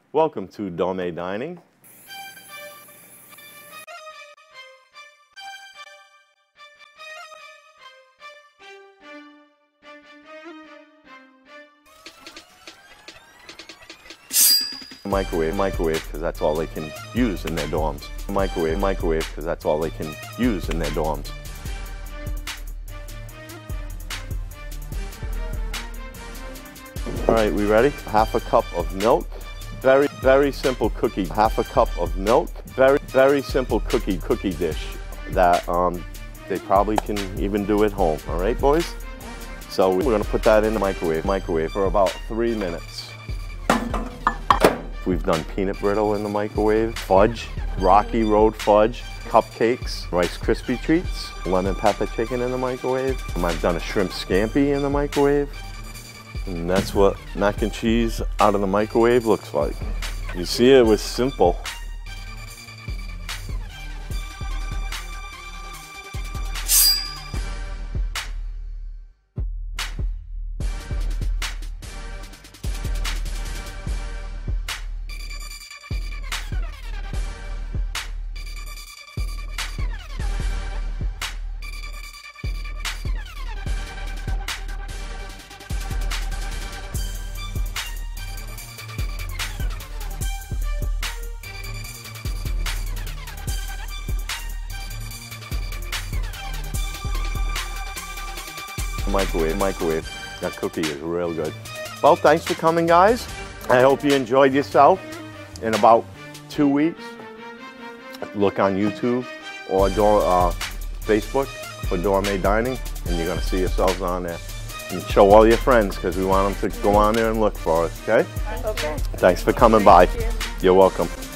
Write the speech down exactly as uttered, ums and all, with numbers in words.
Welcome to Dormet Dining. Microwave, microwave, because that's all they can use in their dorms. Microwave, microwave, because that's all they can use in their dorms. All right, we ready? Half a cup of milk. Very, very simple cookie. Half a cup of milk. Very, very simple cookie, cookie dish that um, they probably can even do at home. All right, boys? So we're gonna put that in the microwave, microwave for about three minutes. We've done peanut brittle in the microwave, fudge, Rocky Road fudge, cupcakes, Rice Krispie treats, lemon pepper chicken in the microwave. I've done a shrimp scampi in the microwave. And that's what mac and cheese out of the microwave looks like. You see, it was simple. Microwave, microwave. That cookie is real good. Well, thanks for coming, guys. I hope you enjoyed yourself. In about two weeks, look on YouTube or Dor uh, Facebook for Dormet Dining, and you're gonna see yourselves on there. And show all your friends, because we want them to go on there and look for us, okay? Okay. Thanks for coming by. Thank you. You're welcome.